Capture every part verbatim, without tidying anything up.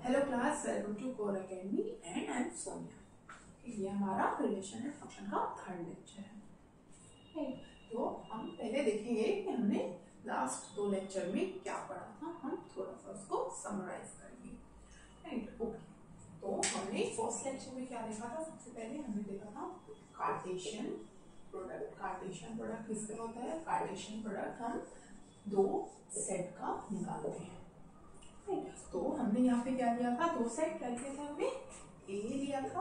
Hello class, welcome to core academy and I am Sonia. ये हमारा relation and function का third lecture है। तो हम पहले देखेंगे कि हमने लास्ट दो लेक्चर में क्या पढ़ा था। हम थोड़ा सा उसको समराइज करेंगे। Right, okay. तो हमने फर्स्ट लेक्चर में क्या देखा था? सबसे पहले हमने देखा था कार्टेशियन प्रोडक्ट। कार्टेशियन प्रोडक्ट किसका होता है? कार्टेशियन प्रोडक्ट हम दो सेट का निकालते हैं। तो हमने यहाँ पे क्या लिया था? दो सेट क्या लिया था हमने? ए लिया था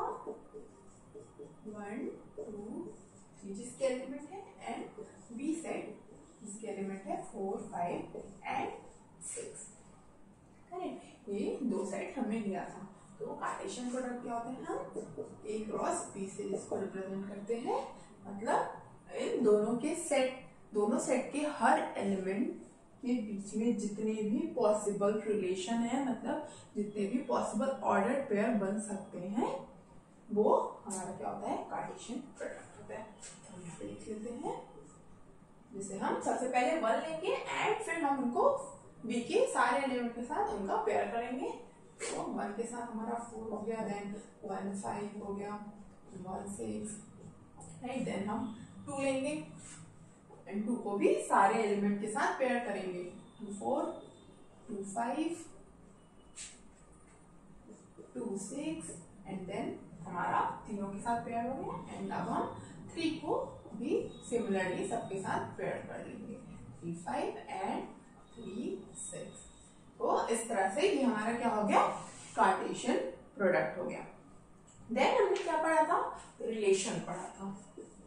वन टू थ्री जिसके एलिमेंट है, एंड बी सेट जिसके एलिमेंट है four five and six. Correct, ये दो सेट हमने लिया था। तो कार्टेशियन प्रोडक्ट क्या होता है? हम ए क्रॉस बी से इसको रिप्रेजेंट करते हैं। मतलब इन दोनों के सेट दोनों सेट के हर एलिमेंट के बीच में जितने भी पॉसिबल रिलेशन है, मतलब जितने भी पॉसिबल ऑर्डर पेयर बन सकते हैं, वो हमारा क्या होता है? कार्टेशियन प्रोडक्ट होता है। हम यहाँ पे लिख लेते हैं। जैसे हम सबसे पहले वन लेंगे एंड फिर हम उनको बी के सारे एलिमेंट के साथ उनका पेयर करेंगे। तो वन के साथ हमारा फोर हो गया, देन वन फाइव हो गया, वन सिक्स, राइट। देन हम टू लेंगे एंड टू को भी सारे एलिमेंट के साथ पेयर करेंगे। Two four, two five, two six, and then हमारा तीनों के साथ पेयर हो गया। एंड अब हम थ्री को भी सिमिलरली सबके साथ पेयर कर लेंगे। Three five and three six. तो इस तरह से ये हमारा क्या हो गया? कार्टेशियन प्रोडक्ट हो गया। देन हमने क्या पढ़ा था? रिलेशन पढ़ा था।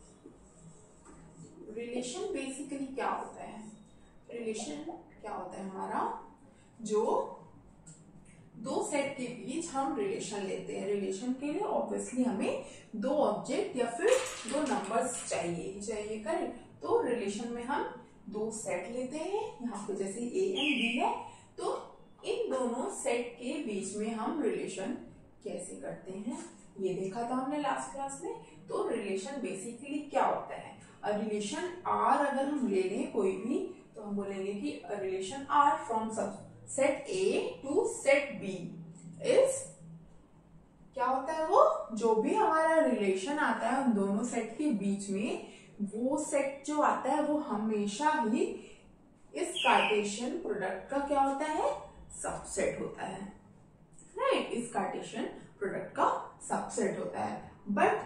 रिलेशन बेसिकली क्या होता है? रिलेशन क्या होता है हमारा? जो दो सेट के बीच हम रिलेशन लेते हैं। रिलेशन के लिए ऑब्वियसली हमें दो ऑब्जेक्ट या फिर दो नंबर्स चाहिए ही चाहिए। करेक्ट। तो रिलेशन में हम दो सेट लेते हैं। यहाँ पे जैसे ए एंड बी है, तो इन दोनों सेट के बीच में हम रिलेशन कैसे करते हैं ये देखा था हमने लास्ट क्लास में। तो रिलेशन बेसिकली क्या होता है? रिलेशन आर अगर हम ले लें कोई भी, तो हम बोलेंगे कि relation R from subset A to set B is क्या होता है? वो जो भी हमारा रिलेशन आता है उन दोनों सेट के बीच में, वो सेट जो आता है वो हमेशा ही इस कार्टेशियन प्रोडक्ट का क्या होता है? सबसेट होता है। राइट, इस कार्टेशियन प्रोडक्ट का सबसेट होता है। बट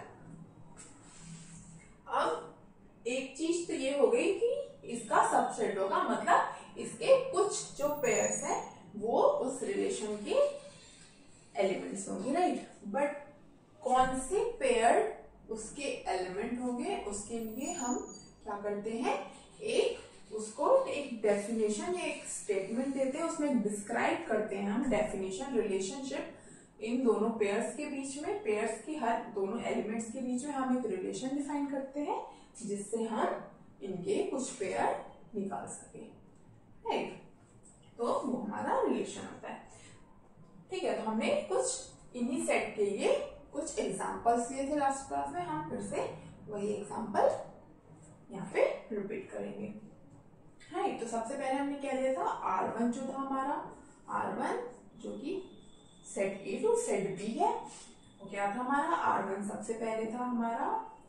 अब एक चीज तो ये हो गई कि इसका सबसेट होगा, मतलब इसके कुछ जो पेयर्स हैं वो उस रिलेशन के एलिमेंट्स होंगे। राइट, बट कौन से पेयर उसके एलिमेंट होंगे उसके लिए हम क्या करते हैं? एक उसको एक डेफिनेशन या एक स्टेटमेंट देते हैं, उसमें डिस्क्राइब करते हैं हम डेफिनेशन रिलेशनशिप इन दोनों पेयर्स के बीच में। पेयर्स की हर दोनों एलिमेंट्स के बीच में हम एक रिलेशन डिफाइन करते हैं जिससे हम इनके कुछ पेयर निकाल सके। राइट, तो वो हमारा रिलेशन होता है। ठीक है, तो हमने कुछ इन्हीं सेट के लिए कुछ एग्जांपल्स लिए थे लास्ट क्लास में। हम फिर से वही एग्जांपल यहाँ पे रिपीट करेंगे। राइट, तो सबसे पहले हमने क्या लिया था? आर वन जो था हमारा, आर वन जो कि set A to set B है, वो क्या था हमारा? आर वन सबसे पहले था हमारा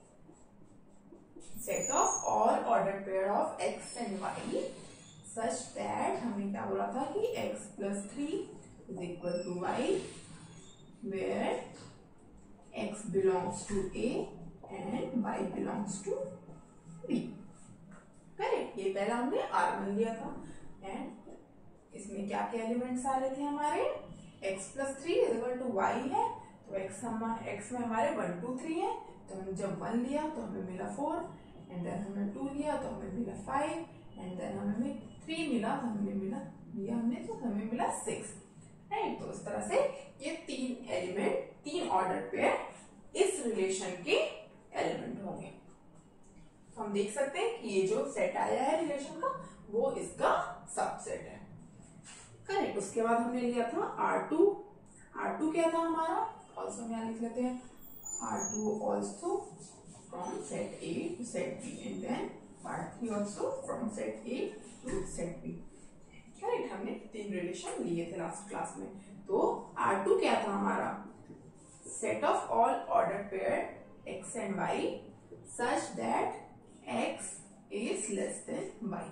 set of all order pair of x and y such that, हमने क्या बोला था कि x plus three is equal to y, where x belongs to A and y belongs to B. Correct, ये पहला हमने आर वन लिया था। एंड इसमें क्या क्या एलिमेंट्स आ रहे थे हमारे? x plus three is equal to y है, तो x हम x में हमारे वन टू थ्री है, तो हमने जब वन लिया तो हमें मिला फोर, एंड देन हमने टू लिया तो हमें मिला फाइव, एंड देन हमें थ्री मिला तो हमें मिला लिया हमने तो हमें मिला सिक्स। राइट, तो इस तरह से ये तीन एलिमेंट, तीन ऑर्डर पेयर इस रिलेशन के एलिमेंट होंगे। तो हम देख सकते हैं कि ये जो सेट आया है रिलेशन का वो इसका सबसेट है। करेक्ट, उसके बाद हमने लिया था आर टू। आर टू क्या था हमारा? ऑल्सो हम यहाँ लिख लेते हैं R two also from set A to set B, and then R three also from set A to set B. Correct, हमने तीन रिलेशन लिए थे लास्ट क्लास में। तो आर आर टू क्या था हमारा, set of all order pair x and y such that x is less than y,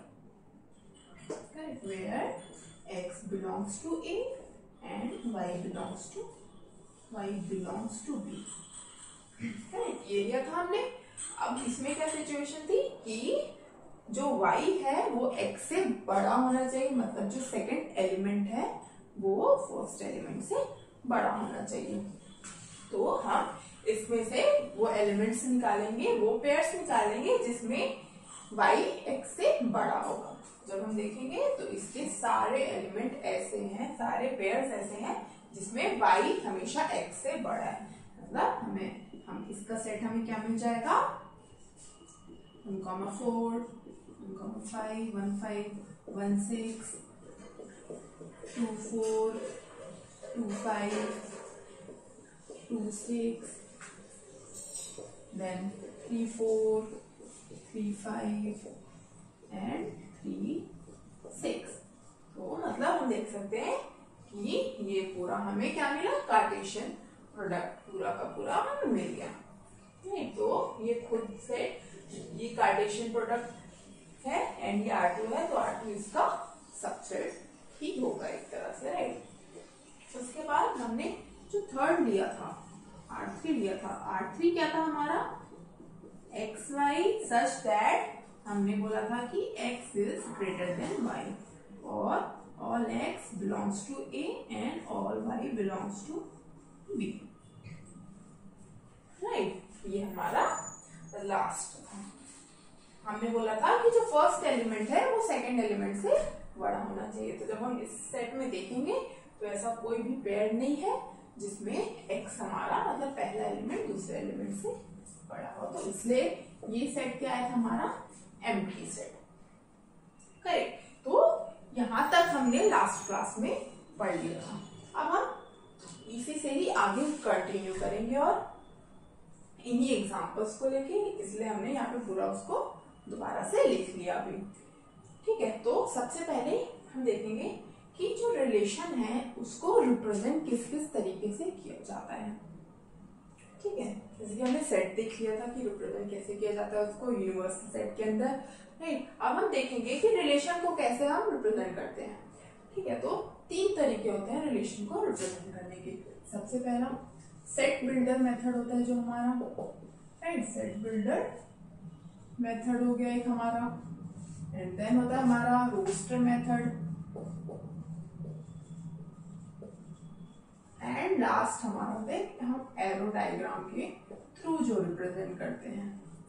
where x belongs to A and y belongs to y belongs to B. ये लिया था हमने। अब इसमें क्या सिचुएशन थी कि जो y है वो x से बड़ा होना चाहिए, मतलब जो सेकंड एलिमेंट है वो फर्स्ट एलिमेंट से बड़ा होना चाहिए। तो हम इसमें से वो एलिमेंट्स निकालेंगे, वो पेयर्स निकालेंगे जिसमें y x से बड़ा होगा। जब हम देखेंगे तो इसके सारे एलिमेंट ऐसे हैं, सारे पेयर्स ऐसे हैं जिसमें y हमेशा x से बड़ा है, मतलब हमें हम इसका सेट हमें क्या मिल जाएगा, one comma four, one comma five, one five, one six, two four, two five, two six, then three four, three five and three six. तो मतलब हम देख सकते हैं कि ये पूरा हमें क्या मिला, कार्टेशियन प्रोडक्ट पूरा का पूरा हमें मिल गया। नहीं तो ये खुद से ये कार्टेशियन प्रोडक्ट है एंड ये आर टू है, तो आर टू इसका सबसेट ही होगा एक तरह से, राइट। उसके बाद हमने जो थर्ड लिया था आर थ्री लिया था। आर थ्री क्या था हमारा, एक्स वाई सच दैट हमने बोला था कि x is greater than y और all x belongs to A and all y belongs to B, right. ये हमारा लास्ट था। हमने बोला था कि जो फर्स्ट एलिमेंट है वो सेकंड एलिमेंट से बड़ा होना चाहिए। तो जब हम इस सेट में देखेंगे तो ऐसा कोई भी पेयर नहीं है जिसमें x हमारा मतलब पहला एलिमेंट दूसरे एलिमेंट से बड़ा हो, तो इसलिए ये सेट क्या है हमारा, एम्प्टी सेट, करेक्ट। तो यहां तक हमने लास्ट क्लास में पढ़ लिया था। अब हम इसी से ही आगे कंटिन्यू करेंगे और इन्हीं एग्जांपल्स को लेके, इसलिए हमने यहाँ पे पूरा उसको दोबारा से लिख लिया अभी, ठीक है। तो सबसे पहले हम देखेंगे कि जो रिलेशन है उसको रिप्रेजेंट किस किस तरीके से किया जाता है, ठीक है। जैसे कि हमने सेट देख लिया था कि रिप्रेजेंट कैसे किया जाता है उसको यूनिवर्सल सेट के अंदर, राइट। अब हम देखेंगे कि रिलेशन को कैसे हम रिप्रेजेंट करते हैं, ठीक है। तो तीन तरीके होते हैं रिलेशन को रिप्रेजेंट करने के। सबसे पहला सेट बिल्डर मेथड होता है जो हमारा, राइट, सेट बिल्डर मेथड हो गया एक हमारा, एंड देन होता है हमारा रोस्टर मेथड, एंड लास्ट हमारा होता है हम एरो डायग्राम के थ्रू जो रिप्रेजेंट करते हैं,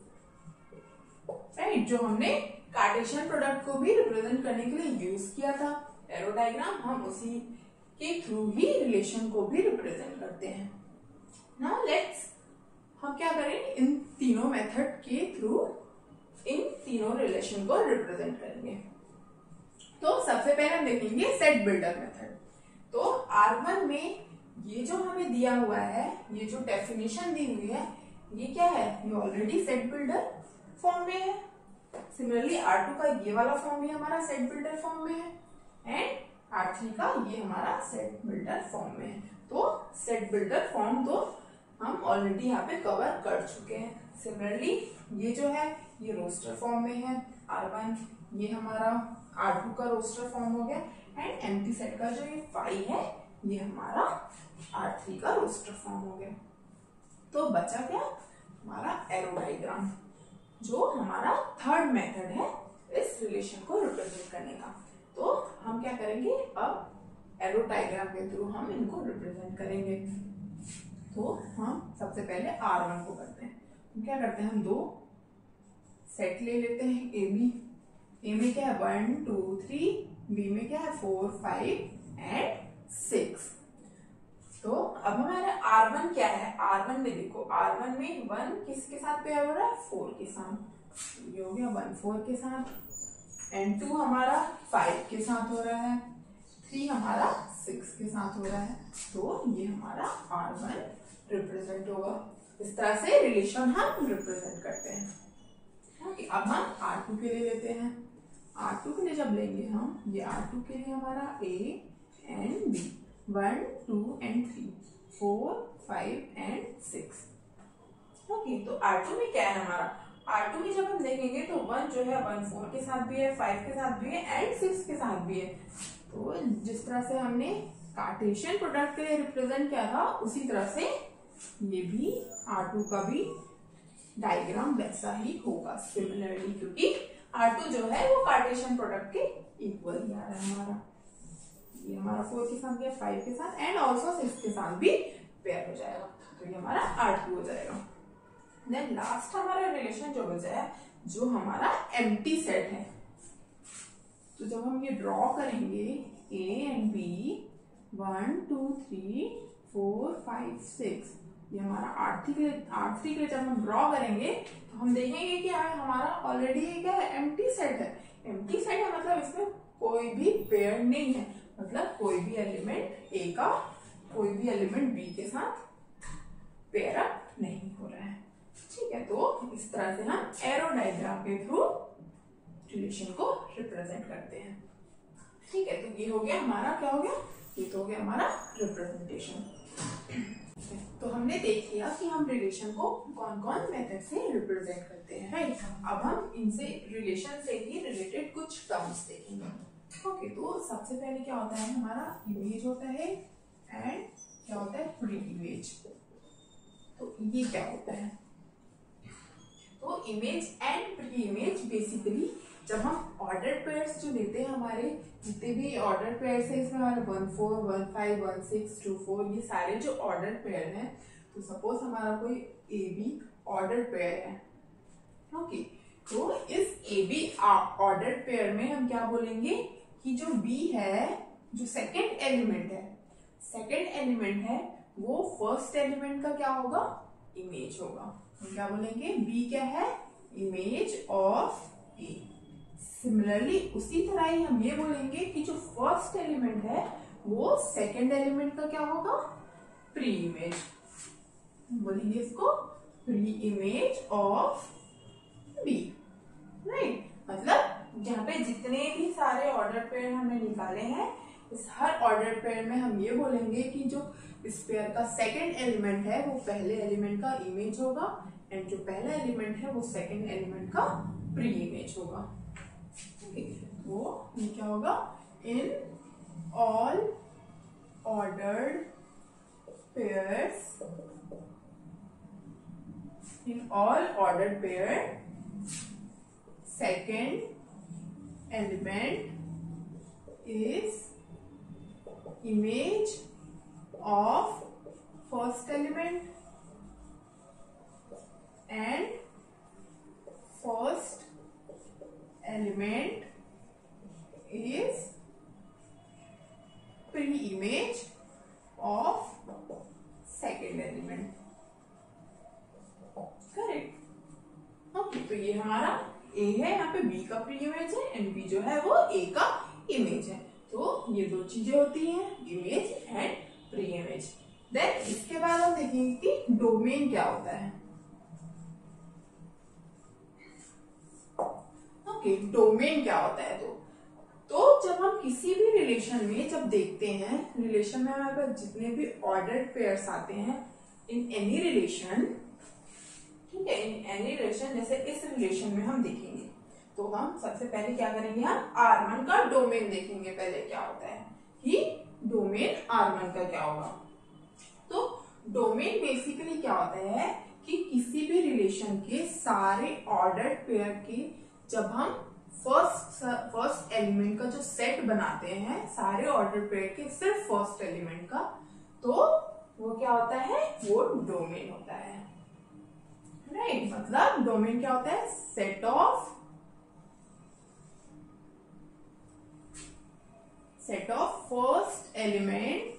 राइट। जो हमने कार्टेशियन प्रोडक्ट को भी रिप्रेजेंट करने के लिए यूज किया था एरो डायग्राम, हम उसी के थ्रू ही रिलेशन को भी रिप्रेजेंट करते हैं। नाउ लेट्स हम क्या करें, इन तीनों मेथड के थ्रू इन तीनों रिलेशन को रिप्रेजेंट करेंगे। तो सबसे पहले हम देखेंगे सेट बिल्डर मेथड। तो आर वन में ये जो हमें दिया हुआ है, ये जो डेफिनेशन दी हुई है, ये क्या है, ये ऑलरेडी सेट बिल्डर फॉर्म में है। सिमिलरली आर टू का ये वाला फॉर्म भी हमारा सेट बिल्डर फॉर्म में है, एंड आर थ्री का ये हमारा सेट बिल्डर फॉर्म में है। तो सेट बिल्डर फॉर्म तो हम ऑलरेडी यहाँ पे कवर कर चुके हैं। सिमिलरली ये जो है ये रोस्टर फॉर्म में है आर वन, ये हमारा आर टू का रोस्टर फॉर्म हो गया, एंड एम्प्टी सेट का जो ये फाइव है ये हमारा आर थ्री का रोस्टर फॉर्म हो गया। तो बचा क्या हमारा एरो डायग्राम, जो हमारा थर्ड मेथड है इस रिलेशन को रिप्रेजेंट करने का। तो हम क्या करेंगे, अब एरो डायग्राम के थ्रू हम इनको रिप्रेजेंट करेंगे। तो हम सबसे पहले आर वन को करते हैं। हम क्या करते हैं, हम दो सेट ले लेते हैं, ए बी। ए में क्या है वन टू थ्री, बी में क्या है फोर फाइव एंड सिक्स। तो अब हमारा आर वन क्या है, आर वन में देखो आर वन में वन किसके साथ पेयर हो रहा है, फोर के साथ, ये हो गया वन फोर के साथ, एंड टू हमारा फाइव के साथ हो रहा है, थ्री हमारा सिक्स के साथ हो रहा है। तो ये हमारा आर वन रिप्रेजेंट होगा। इस तरह से रिलेशन हम रिप्रेजेंट करते हैं। ओके, अब हम आर टू के लिए लेते हैं। आर टू के लिए जब लेंगे हम, ये आर टू के लिए हमारा A and B, one two and three, four five and six. Okay, तो आर टू में क्या है हमारा, आर टू में जब हम देखेंगे तो वन जो है वन फोर के साथ भी है, फाइव के साथ भी है एंड सिक्स के साथ भी है। तो जिस तरह से हमने कार्टेशियन प्रोडक्ट के लिए रिप्रेजेंट किया था उसी तरह से ये भी आर टू का भी डायग्राम वैसा ही होगा सिमिलरली, क्योंकि आर टू जो है वो कार्टेशियन प्रोडक्ट के इक्वल ही आ रहा है हमारा। ये हमारा फोर के साथ गया, फाइव के साथ एंड ऑल्सो सिक्स के साथ भी पेयर हो जाएगा, तो ये हमारा आर टू हो जाएगा। देन लास्ट हमारा रिलेशन जो बचा है जो हमारा एम्प्टी सेट है, तो जब हम ये ड्रॉ करेंगे A and B, one two three four five six, ये हमारा आर थ्री के लिए आर थ्री के लिए जब हम ड्रॉ करेंगे तो हम देखेंगे कि हमारा ऑलरेडी क्या है, एम्प्टी सेट है। एम्प्टी सेट है मतलब इसमें कोई भी पेयर नहीं है, मतलब कोई भी एलिमेंट ए का कोई भी एलिमेंट बी के साथ पेयर अप नहीं हो रहा है। ठीक है, तो इस तरह से हम एरो डायग्राम के थ्रू रिलेशन को रिप्रेजेंट करते हैं। ठीक है, तो ये हो गया हमारा, क्या हो गया, ये तो हो गया हमारा रिप्रेजेंटेशन। तो हमने देख लिया कि हम रिलेशन को कौन कौन मेथड से रिप्रेजेंट करते हैं, राइट। अब हम इनसे रिलेशन से ही रिलेटेड कुछ टर्म्स देखेंगे। ओके, तो सबसे पहले क्या होता है हमारा इमेज होता है एंड क्या होता है प्री इमेज। तो ये क्या होता है, तो image and pre image basically जब हम ऑर्डर पेयर्स जो लेते हैं, हमारे जितने भी ऑर्डर पेयर्स है इसमें हमारे one four one five one six two four ये सारे जो ऑर्डर पेयर हैं, तो सपोज हमारा कोई ए बी ऑर्डर पेयर है। ओके, तो इस ए बी ऑर्डर पेयर में हम क्या बोलेंगे कि जो बी है, जो सेकेंड एलिमेंट है, सेकेंड एलिमेंट है वो फर्स्ट एलिमेंट का क्या होगा, इमेज होगा। हम क्या बोलेंगे, बी क्या है, इमेज ऑफ ए। सिमिलरली उसी तरह ही हम ये बोलेंगे कि जो फर्स्ट एलिमेंट है वो सेकेंड एलिमेंट का क्या होगा, प्री इमेज। बोलेंगे इसको pre image of B, right. मतलब यहाँ पे जितने भी सारे ऑर्डर पेयर हमने निकाले हैं, इस हर ऑर्डर पेयर में हम ये बोलेंगे कि जो इस पेयर का सेकेंड एलिमेंट है वो पहले एलिमेंट का इमेज होगा एंड जो पहला एलिमेंट है वो सेकेंड एलिमेंट का प्री इमेज होगा। वो ये क्या होगा, in all ordered pairs, in all ordered pair second element is image of first element and first element is pre-image of second element. Correct? Okay, तो ये हमारा ए है, यहाँ पे बी का प्री इमेज है एंड बी जो है वो ए का इमेज है। तो ये दो चीजें होती हैं, image and pre image. Then इसके बाद हम देखेंगे कि डोमेन क्या होता है। ओके, डोमेन क्या होता है, तो तो जब हम किसी भी रिलेशन में जब देखते हैं, रिलेशन में हमारे पास जितने भी ऑर्डर्ड पेयर्स आते हैं इन एनी रिलेशन, ठीक है, इन एनी रिलेशन, जैसे इस रिलेशन में हम देखेंगे तो हम सबसे पहले क्या करेंगे, हम आर वन का डोमेन देखेंगे। पहले क्या होता है कि डोमेन आर वन का क्या होगा। तो डोमेन बेसिकली क्या होता है कि किसी भी रिलेशन के सारे ऑर्डर्ड पेयर के जब हम फर्स्ट फर्स्ट एलिमेंट का जो सेट बनाते हैं, सारे ऑर्डर पेयर के सिर्फ फर्स्ट एलिमेंट का, तो वो क्या होता है, वो डोमेन होता है, राइट right? मतलब डोमेन क्या होता है, set of set of first element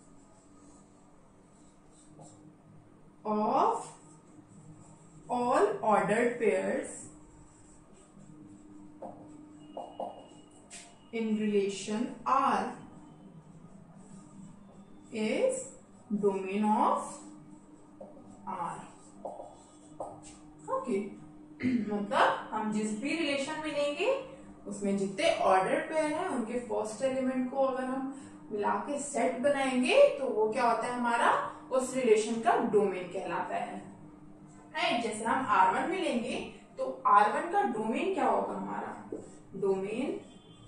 of all ordered pairs in relation R is domain of R. Okay. मतलब हम जिस भी रिलेशन में लेंगे उसमें जितने ऑर्डर पेयर हैं उनके फर्स्ट एलिमेंट को अगर हम मिला के सेट बनाएंगे तो वो क्या होता है हमारा, उस रिलेशन का डोमेन कहलाता है। राइट, जैसे हम आर वन में लेंगे तो आर वन का डोमेन क्या होगा हमारा, domain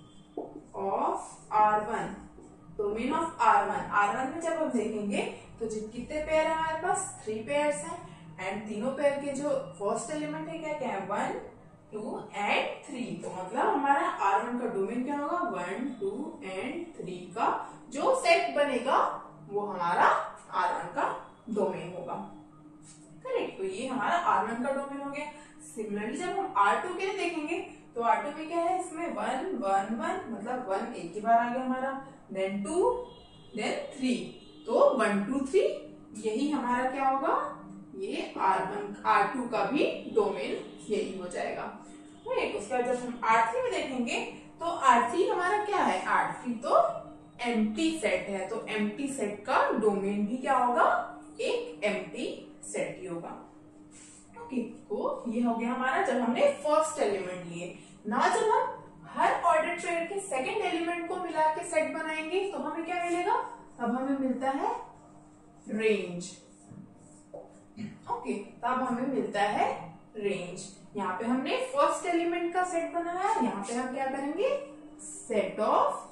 of R one, domain of R one. R one में जब हम देखेंगे तो जो कितने पेयर है हमारे पास, थ्री पेयर्स हैं, एंड तीनों पेयर के जो फर्स्ट एलिमेंट है क्या क्या है, वन टू एंड थ्री। तो मतलब हमारा आर वन का डोमेन क्या होगा, वन टू एंड थ्री का जो सेट बनेगा वो हमारा आर वन का डोमेन होगा। करेक्ट, तो ये हमारा आर वन का डोमेन हो गया। सिमिलरली जब हम आर टू के लिए देखेंगे तो आर टू में क्या है, इसमें वन वन वन मतलब वन एक ही बार आ गया हमारा, देन टू देन थ्री, तो वन टू थ्री यही हमारा क्या होगा, ये आर वन आर टू का भी डोमेन यही हो जाएगा। राइट, उसके बाद जब हम आर थ्री में देखेंगे तो आर थ्री हमारा क्या है, आर थ्री तो एम्प्टी सेट है, तो एम्प्टी सेट का डोमेन भी क्या होगा, एक एम्प्टी सेट ही होगा। ओके, तो ये हो गया हमारा जब हमने फर्स्ट एलिमेंट लिए। ना जब हम हर ऑर्डर पेयर के सेकंड एलिमेंट को मिला के सेट बनाएंगे तो हमें क्या मिलेगा, तब हमें मिलता है रेंज। ओके, तब हमें मिलता है रेंज। यहाँ पे हमने फर्स्ट एलिमेंट का सेट बनाया, यहाँ पे हम क्या करेंगे, set of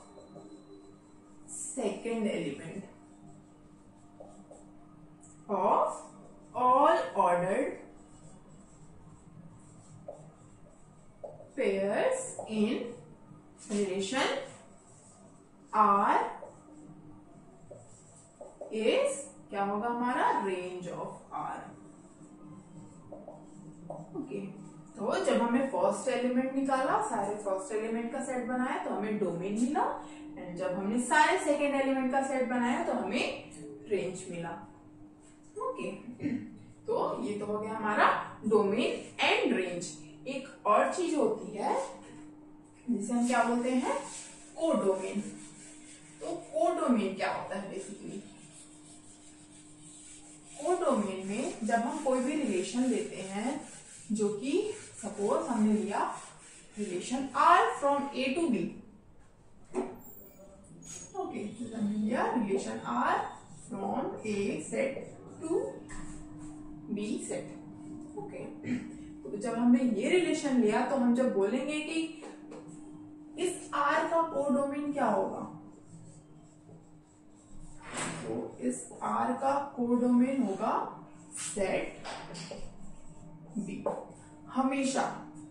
second element of all ordered pairs in relation R is क्या होगा हमारा, range of R। ओके, तो जब हमें फर्स्ट एलिमेंट निकाला, सारे फर्स्ट एलिमेंट का सेट बनाया तो हमें डोमेन मिला, एंड जब हमने सारे सेकेंड एलिमेंट का सेट बनाया तो हमें रेंज मिला। ओके, तो ये तो हो गया हमारा डोमेन एंड रेंज। एक और चीज होती है जिसे हम क्या बोलते हैं, कोडोमेन। तो कोडोमेन क्या होता है, बेसिकली कोडोमेन में जब हम कोई भी रिलेशन लेते हैं, जो कि सपोज हमने लिया relation R from A to B. Okay, हमने लिया relation R from A set to B set. Okay, तो जब हमने ये रिलेशन लिया तो हम जब बोलेंगे कि इस आर का कोडोमेन क्या होगा, तो इस आर का कोडोमेन होगा सेट बी। हमेशा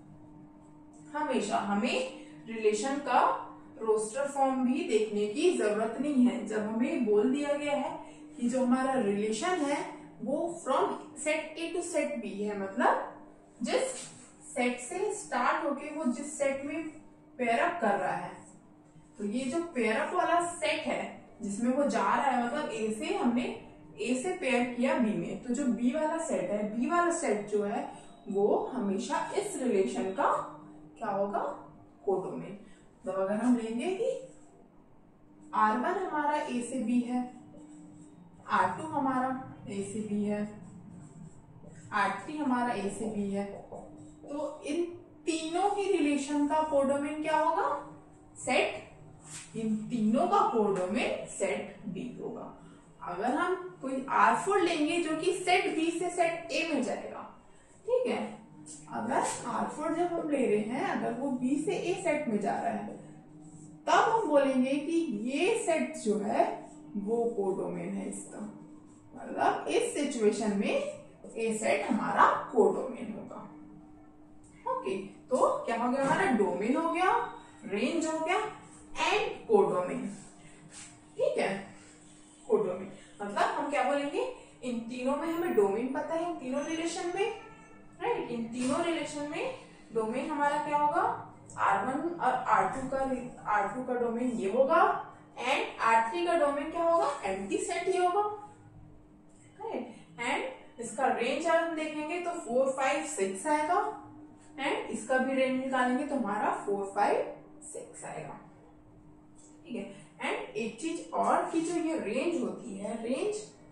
हमेशा हमें रिलेशन का रोस्टर फॉर्म भी देखने की जरूरत नहीं है। जब हमें बोल दिया गया है कि जो हमारा रिलेशन है वो from set A to set B है, मतलब जिस सेट से स्टार्ट होके वो जिस सेट में पेयर अप कर रहा है, तो ये जो पेयर अप वाला सेट है जिसमें वो जा रहा है, मतलब ए से हमने ए से पेयर किया बी में, तो जो बी वाला सेट है, बी वाला सेट जो है वो हमेशा इस रिलेशन का क्या होगा, कोडोमेन। तो अगर हम लेंगे कि आर वन हमारा ए से बी है, आर टू हमारा ए से बी है, आर थ्री हमारा ए से बी है, तो इन तीनों ही रिलेशन का कोडोमेन क्या होगा, सेट। इन तीनों का कोडोमेन सेट बी होगा। अगर हम कोई आर फोर लेंगे जो कि सेट बी से सेट ए में जाएगा, ठीक है, अगर आर फोर जब हम ले रहे हैं, अगर वो बी से ए सेट में जा रहा है, तब हम बोलेंगे कि ये सेट जो है वो कोडोमेन है इसका, मतलब इस सिचुएशन में ए सेट हमारा कोडोमेन होगा। ओके, तो क्या हो गया हमारा, डोमेन हो गया, रेंज हो गया एंड कोडोमेन। ठीक है, कोडोमेन मतलब हम क्या बोलेंगे, इन तीनों में हमें डोमेन पता है, इन तीनों रिलेशन में, राइट, इन तीनों रिलेशन में डोमेन हमारा क्या होगा, आर वन और आर टू का आर टू का डोमेन ये होगा, एंड आर थ्री का डोमेन क्या होगा, एम्प्टी सेट ही होगा, राइट। एंड इसका रेंज अगर हम देखेंगे तो फोर फाइव सिक्स आएगा, एंड इसका भी रेंज निकालेंगे तो हमारा फोर फाइव सिक्स आएगा। ठीक है, एंड एक चीज और की जो ये रेंज होती है, रेंज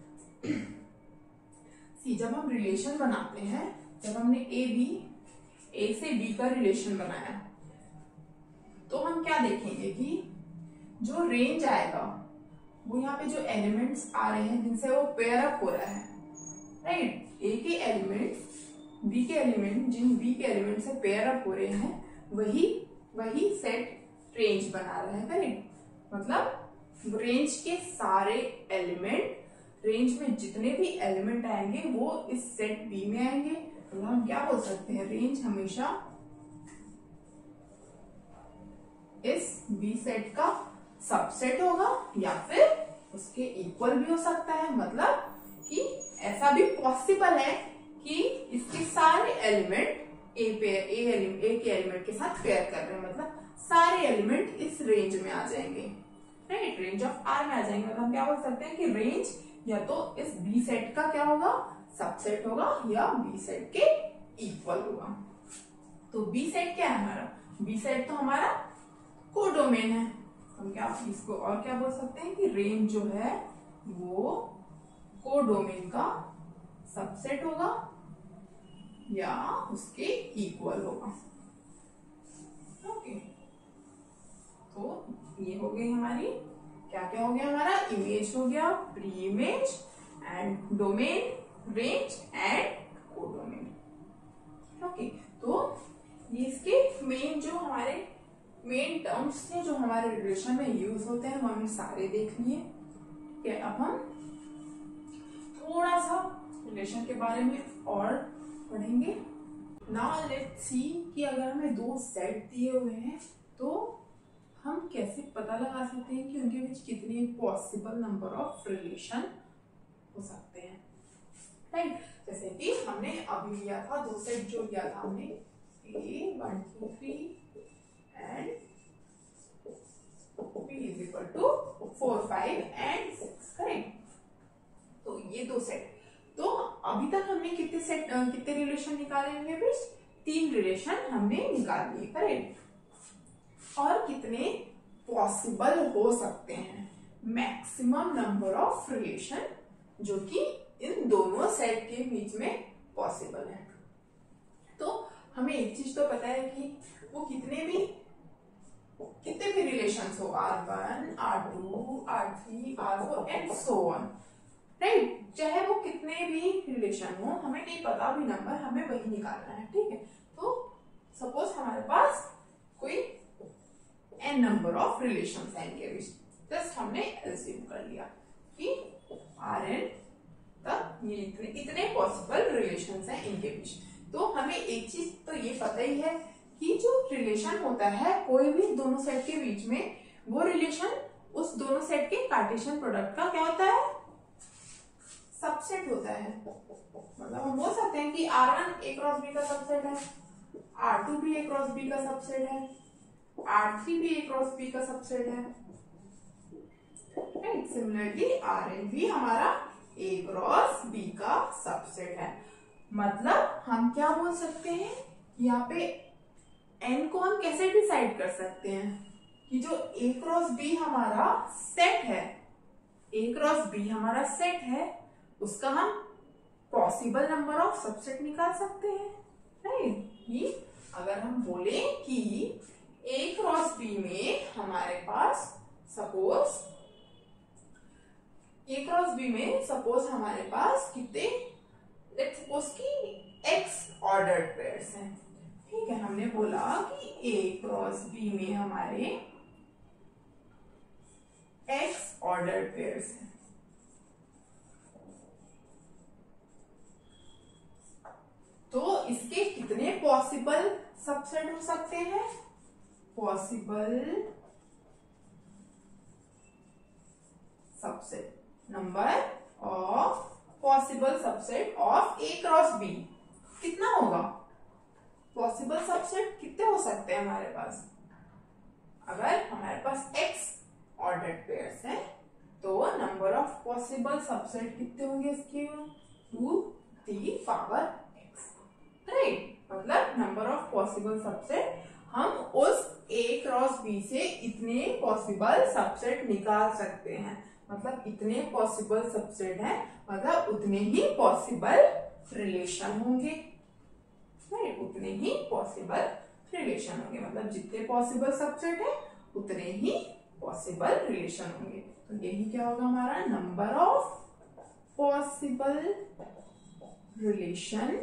सी जब हम रिलेशन बनाते हैं, जब हमने ए बी ए से बी का रिलेशन बनाया, तो हम क्या देखेंगे कि जो रेंज आएगा वो यहाँ पे जो एलिमेंट्स आ रहे हैं जिनसे वो पेयर अप हो रहा है, राइट, ए के एलिमेंट बी के एलिमेंट जिन बी के एलिमेंट से पेयर अप हो रहे हैं वही वही सेट रेंज बना रहा है, करेक्ट। मतलब रेंज के सारे एलिमेंट, रेंज में जितने भी एलिमेंट आएंगे वो इस सेट बी में आएंगे। तो हम क्या बोल सकते हैं, रेंज हमेशा इस बी सेट का सबसेट होगा या फिर उसके इक्वल भी हो सकता है। मतलब कि ऐसा भी पॉसिबल है कि इसके सारे element A pair A element A के एलिमेंट के साथ पेयर कर रहे हैं, मतलब सारे एलिमेंट इस रेंज में आ जाएंगे, राइट, रेंज ऑफ आर में आ जाएंगे। मतलब हम क्या बोल सकते हैं कि रेंज या तो इस बी सेट का क्या होगा, सबसेट होगा, या बी सेट के इक्वल होगा। तो बी सेट क्या है हमारा, बी सेट तो हमारा कोडोमेन है। हम क्या इसको और क्या बोल सकते हैं कि रेंज जो है वो कोडोमेन का सबसेट होगा या उसके इक्वल होगा। ओके, तो ये हो गई हमारी, क्या क्या हो गया हमारा, इमेज हो गया, pre image and domain, range and codomain. Okay, तो ये इसके मेन जो हमारे मेन टर्म्स थे जो हमारे रिलेशन में यूज होते हैं वो हमने सारे देख लिए। ठीक है, अब हम थोड़ा सा रिलेशन के बारे में और पढ़ेंगे। नाउ लेट्स सी कि अगर हमें दो सेट दिए हुए हैं तो हम कैसे पता लगा सकते हैं कि उनके बीच कितने पॉसिबल नंबर ऑफ रिलेशन हो सकते हैं, राइट। जैसे कि हमने अभी लिया था, दो सेट जो लिया था हमने, A one two three and B is equal to four five and six, correct. तो ये दो सेट, तो अभी तक हमने कितने सेट कितने रिलेशन निकाले इनके बीच, तीन रिलेशन हमने निकाल लिए, करेक्ट। और कितने पॉसिबल हो सकते हैं, मैक्सिमम नंबर ऑफ रिलेशन जो कि इन दोनों सेट के बीच में पॉसिबल है। तो हमें एक चीज तो पता है कि वो कितने भी कितने भी रिलेशंस हो, R one R two R three R four and so on, right, चाहे वो कितने भी रिलेशन हो, हमें नहीं पता भी नंबर, हमें वही निकालना है, ठीक है। तो सपोज हमारे पास कोई एन नंबर ऑफ रिलेशंस हैं इनके बीच, जस्ट हमने एलसीएम कर लिया कि आर एन तक ये इतने इतने पॉसिबल रिलेशंस हैं इनके बीच। तो हमें एक चीज तो ये पता ही है कि जो रिलेशन होता है कोई भी दोनों सेट के बीच में, वो रिलेशन उस दोनों सेट के कार्टेशियन प्रोडक्ट का क्या होता है, सबसेट होता है। मतलब हम बोल सकते हैं कि R one A cross B का सबसेट है, आर टू भी ए क्रॉस बी का सबसेट है, आर थ्री भी ए क्रॉस बी का सबसेट है, राइट। सिमिलरली आर एन भी हमारा ए क्रॉस बी का सबसेट है। मतलब हम क्या बोल सकते हैं, यहाँ पे एन को हम कैसे डिसाइड कर सकते हैं कि जो ए क्रॉस बी हमारा सेट है, ए क्रॉस बी हमारा सेट है, उसका हम पॉसिबल नंबर ऑफ सबसेट निकाल सकते हैं, राइट। कि अगर हम बोले कि ए क्रॉस बी में हमारे पास सपोज ए क्रॉस बी में सपोज हमारे पास कितने, लेट्स सपोज कि एक्स ऑर्डर्ड पेयर्स हैं, ठीक है। हमने बोला कि ए क्रॉस बी में हमारे एक्स ऑर्डर्ड पेयर्स हैं, तो इसके कितने पॉसिबल सबसेट हो सकते हैं, possible subset number of possible subset of A cross B कितना होगा, पॉसिबल सबसेट कितने हो सकते हैं हमारे पास, अगर हमारे पास एक्स ऑर्डर्ड पेयर्स हैं तो नंबर ऑफ पॉसिबल सबसेट कितने होंगे इसके, two the power x, right. मतलब नंबर ऑफ पॉसिबल सबसेट हम उस ए क्रॉस बी से इतने पॉसिबल सबसेट निकाल सकते हैं, मतलब इतने पॉसिबल सबसेट हैं, मतलब उतने ही पॉसिबल रिलेशन होंगे, राइट, उतने ही पॉसिबल रिलेशन होंगे। मतलब जितने पॉसिबल सबसेट है उतने ही पॉसिबल रिलेशन होंगे। तो यही क्या होगा हमारा number of possible relation.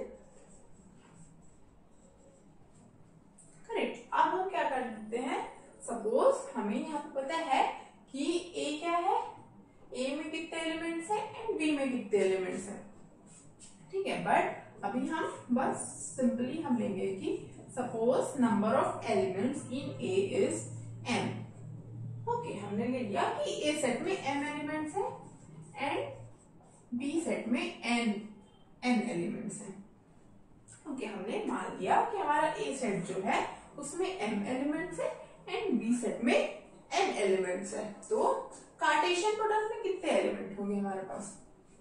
Correct. अब हम क्या कर सकते हैं, सपोज हमें यहाँ पे पता है कि ए क्या है, ए में कितने एलिमेंट्स हैं एंड बी में कितने एलिमेंट्स हैं, ठीक है। बट अभी हम बस सिंपली हम लेंगे कि suppose number of elements in A is M. Okay, हमने ले लिया कि ए सेट में एम एलिमेंट्स हैं एंड बी सेट में एन एन एलिमेंट्स हैं। ओके, हमने मान लिया कि हमारा ए सेट जो है उसमें एम एलिमेंट्स है एंड बी सेट में एन एलिमेंट्स है। तो कार्टेशियन प्रोडक्ट में कितने एलिमेंट होंगे हमारे पास,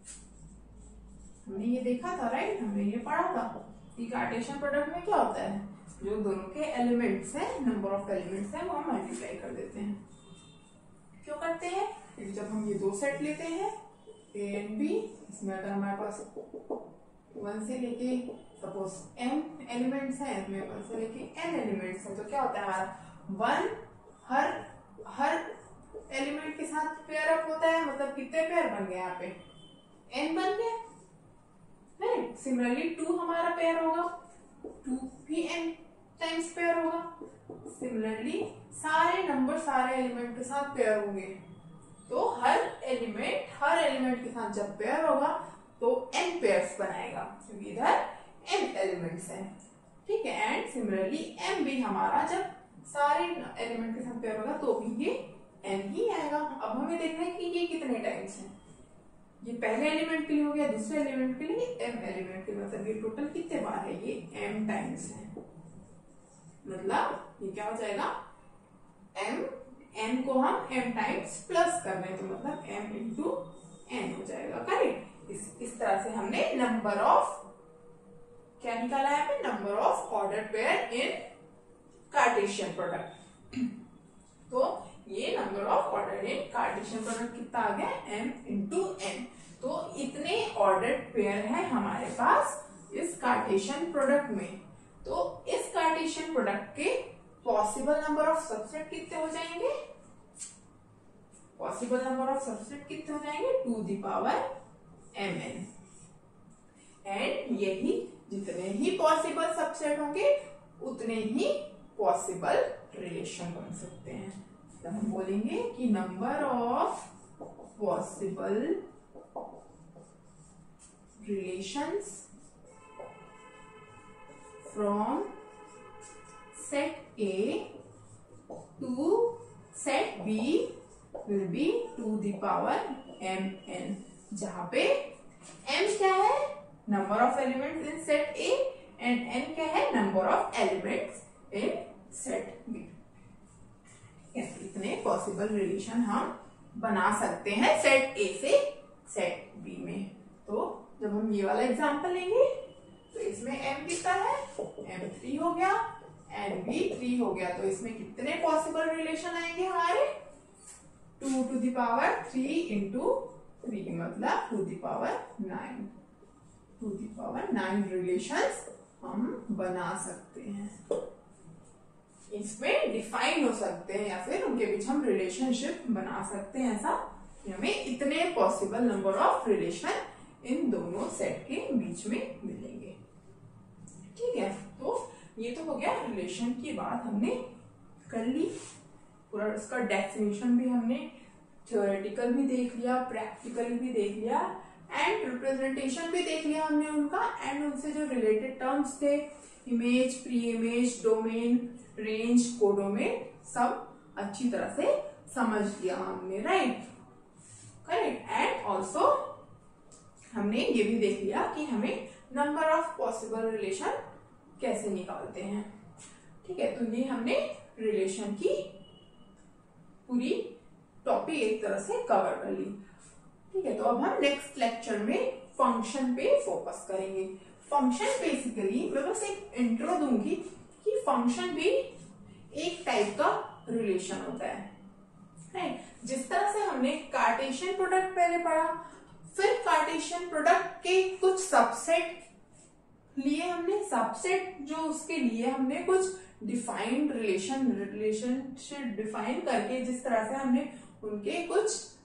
हमने ये देखा था, राइट, हमने ये पढ़ा था कि कार्टेशियन प्रोडक्ट में क्या होता है, जो दोनों के एलिमेंट्स हैं, नंबर ऑफ एलिमेंट्स हैं, वो हम मल्टीप्लाई कर देते हैं। क्यों करते हैं, क्योंकि जब हम ये दो सेट लेते हैं ए एंड बी, इसमें अगर हमारे पास वन से लेके सपोज एम एलिमेंट्स हैं, इसमें वन से लेके एन एलिमेंट्स हैं, तो क्या होता है हमारा वन हर हर एलिमेंट के साथ पेयर अप होता है, मतलब कितने पेयर बन गए यहाँ पे, एन बन गया, राइट। सिमिलरली टू हमारा पेयर होगा, टू भी एन टाइम्स पेयर होगा। सिमिलरली सारे नंबर सारे एलिमेंट के साथ पेयर होंगे, तो हर एलिमेंट हर एलिमेंट के साथ जब पेयर होगा तो एन पेयर्स बनाएगा, क्योंकि इधर एन एलिमेंट्स हैं, ठीक है। एंड सिमिलरली एम भी हमारा जब सारे एलिमेंट के साथ पेयर होगा तो भी ये एन ही आएगा। अब हमें देखना है कि ये कितने टाइम्स हैं, ये पहले एलिमेंट के लिए हो गया, दूसरे एलिमेंट के लिए एम एलिमेंट के लिए, मतलब ये टोटल कितने बार है, ये एम टाइम्स है, मतलब ये क्या हो जाएगा, एम एन को हम एम टाइम्स प्लस कर रहे हैं, तो मतलब एम इंटू एन हो जाएगा, करेक्ट। इस इस तरह से हमने नंबर ऑफ क्या निकाला है पे, number of order pair in Cartesian product. तो ये number of order in Cartesian product कितना आ गया, एम इंटू एन। तो इतने ऑर्डर्ड पेयर है हमारे पास इस कार्टेशियन प्रोडक्ट में। तो इस कार्टेशियन प्रोडक्ट के पॉसिबल नंबर ऑफ सबसेट कितने हो जाएंगे, पॉसिबल नंबर ऑफ सबसेट कितने हो जाएंगे, two the power M N. And यही जितने ही पॉसिबल सबसेट होंगे उतने ही पॉसिबल रिलेशन बन सकते हैं। तो हम बोलेंगे कि number of possible relations from set A to set B will be two the power M N, जहां पे m क्या है, number of elements in set A and n क्या है, number of elements in set B. इतने possible relation हम बना सकते हैं सेट ए से सेट बी में। तो जब हम ये वाला एग्जांपल लेंगे तो इसमें m कितना है, m थ्री हो गया एंड b थ्री हो गया, तो इसमें कितने पॉसिबल रिलेशन आएंगे हमारे, two two the power three into three, मतलब two the power nine, two the power nine relations हम बना सकते हैं, इसमें डिफाइन हो सकते हैं या फिर उनके बीच हम रिलेशनशिप बना सकते हैं। ऐसा हमें इतने possible number of relation in दोनों सेट के बीच में मिलेंगे, ठीक है। तो ये तो हो गया रिलेशन की बात, हमने कर ली, पूरा इसका डेफिनेशन भी हमने थ्योरेटिकल भी देख लिया, प्रैक्टिकल भी देख लिया एंड रिप्रेजेंटेशन भी देख लिया हमने उनका, एंड उनसे जो रिलेटेड टर्म्स थे, image, pre image, domain, range, codomain, सब अच्छी तरह से समझ लिया हमने, राइट, करेक्ट। एंड ऑल्सो हमने ये भी देख लिया कि हमें नंबर ऑफ पॉसिबल रिलेशन कैसे निकालते हैं, ठीक है। तो ये हमने रिलेशन की पूरी टॉपिक एक तरह से कवर कर ली, ठीक है। तो अब हम नेक्स्ट लेक्चर में फंक्शन पे फोकस करेंगे। फंक्शन बेसिकली मैं बस एक इंट्रो दूंगी कि फंक्शन भी एक टाइप का रिलेशन होता है, राइट। जिस तरह से हमने कार्टेशियन प्रोडक्ट पहले पढ़ा, फिर कार्टेशियन प्रोडक्ट के कुछ सबसेट लिए हमने, सबसेट जो उसके लिए हमने कुछ डिफाइंड रिलेशन रिलेशनशिप डिफाइन करके, जिस तरह से हमने उनके कुछ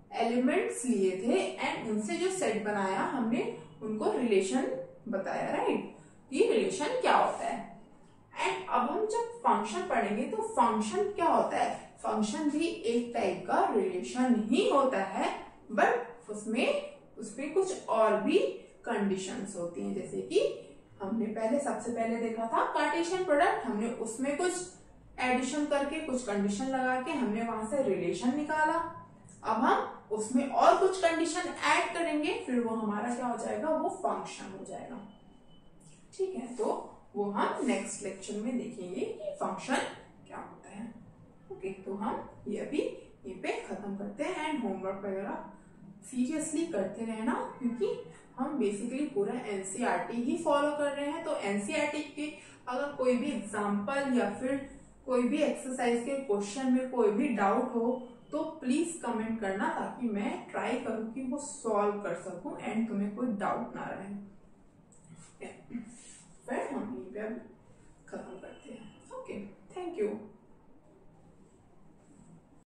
एलिमेंट्स लिए थे एंड उनसे जो सेट बनाया हमने उनको रिलेशन बताया, राइट। ये रिलेशन क्या होता है। एंड अब हम जब फंक्शन पढ़ेंगे तो फंक्शन क्या होता है, फंक्शन भी एक टाइप का रिलेशन ही होता है, बट उसमें उसमें कुछ और भी कंडीशंस होती हैं। जैसे कि हमने पहले सबसे पहले देखा था कार्टेशियन प्रोडक्ट, हमने उसमें कुछ एडिशन करके कुछ कंडीशन लगा के हमने वहां से रिलेशन निकाला। अब हम उसमें और कुछ कंडीशन ऐड करेंगे, फिर वो हमारा क्या हो जाएगा, वो फंक्शन हो जाएगा। ठीक है, तो वो हम नेक्स्ट लेक्चर में देखेंगे कि फंक्शन क्या होता है। ओके, तो हम ये अभी ये पे खत्म करते हैं एंड होमवर्क वगैरह सीरियसली करते रहना, क्योंकि हम बेसिकली पूरा एनसीईआरटी ही फॉलो कर रहे हैं। तो एनसीईआरटी के अगर कोई भी एग्जाम्पल या फिर कोई भी एक्सरसाइज के क्वेश्चन में कोई भी डाउट हो तो प्लीज कमेंट करना, ताकि मैं ट्राई करूं कि वो सॉल्व कर सकूं एंड तुम्हें कोई डाउट ना रहे। फिर हम यहीं पे खत्म करते हैं। Okay, thank you.